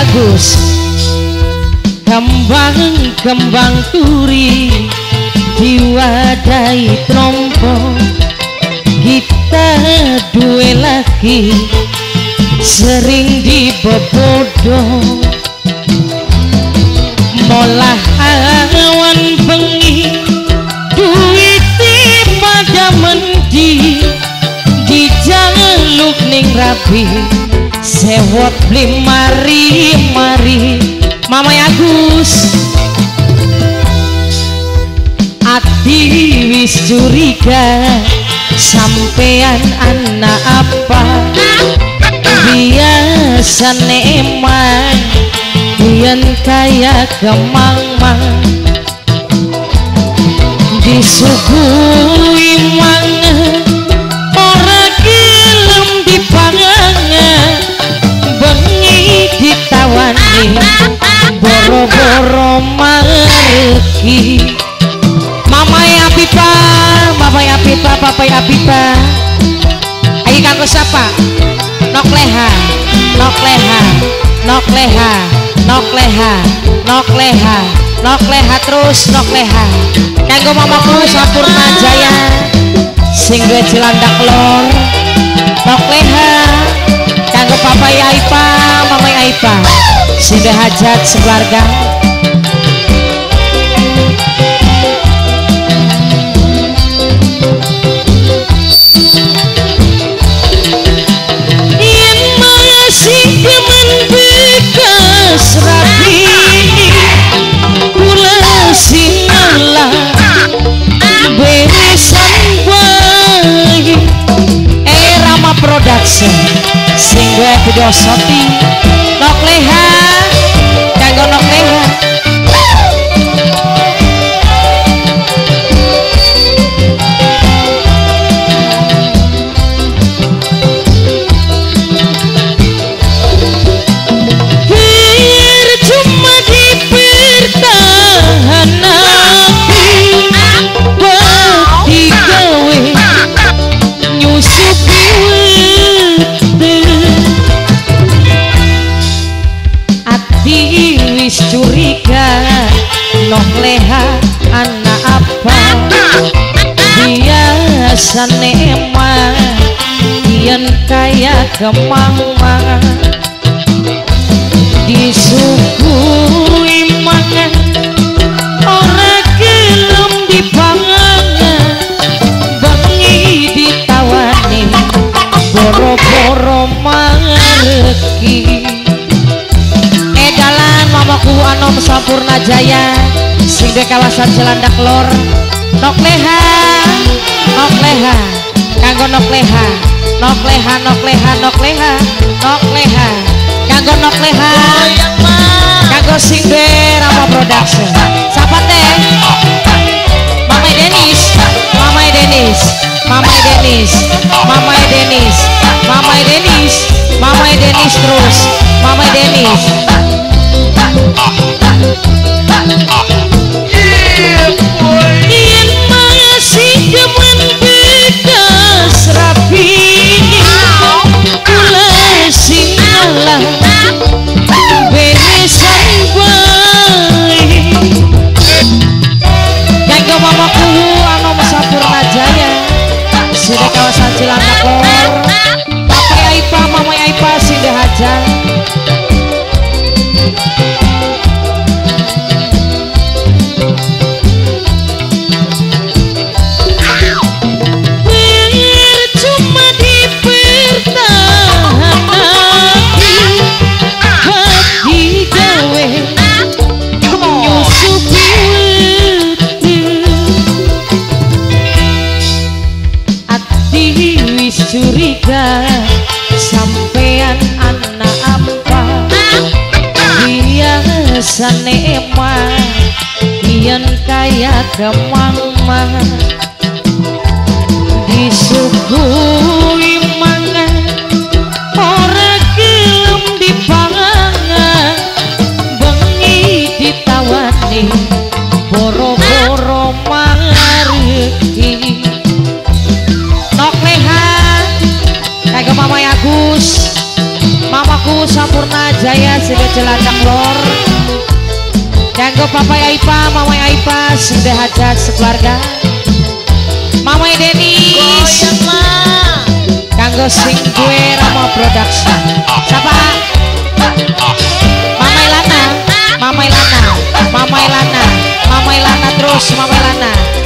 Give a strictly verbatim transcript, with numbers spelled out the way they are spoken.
Agus kembang-kembang turi diwadahi trompo kita duwe lagi sering dibebodo molah awan bengi duiti pada mendi dijaluk ning rapi sewot beli mari-mari Mama Agus ati wis curiga sampean anak apa biasane emang yen kaya kemang-mang disuguhi mangan ora gelem dipangan bengi ditawani boro-boro mareki Mama ya Pipa Mama ya Pipa Papa ya Pipa ayo kanggo siapa nok leha nok leha nok leha nok leha nok leha nok leha terus nok leha kanggo mamaku Sampurna Jaya sing duwe Cilandak Lor nok leha kanggo Papa ya Ipa Mama ya Ipa sing duwe hajat sekeluarga Production sing gue video soti nok leha kanggo nok leha biar cuma dipertahan nabi bati gawe nyusupi wis curiga nok leha anak apa biasane emang yen kaya kemang-mang disuguhi mangan ora gelem dipangan bengi ditawani boro-boro mareki mamaku Anom Sampurna Jaya sing di kawasan Cilandak Lor nok leha nok leha kanggo nok leha nok leha nok leha nok leha nok leha kanggo nok leha kanggo sing di Rama Production siapa teh Mamai Denis Mamai Denis Mamai Denis Mamai Denis Mamai Denis Mamai Denis terus Mamai Denis yen masih demen bekas rapi kula sing ngalah beresan bae kanggo mamaku Anom Sampurna Jaya sing di kawasan Cilandak Lor Papa Aipa Mama Aipa sing di hajat curiga sampean anak apa biasane emang yen kaya kemang-mang disuguhi mangan ora gelem dipangan bengi ditawani boro-boro mareki nok leha kanggo Mama Agus Mamaku Sampurna Jaya sudah jelajah lor. Kanggo Papa Aipa, Mama Aipa, sudah hajat sekeluarga. Mama Denis, kanggo sing gue Rama Production. Siapa? Mama Ilana, Mama Ilana, Mama Ilana, Mama Ilana terus, Mama Ilana.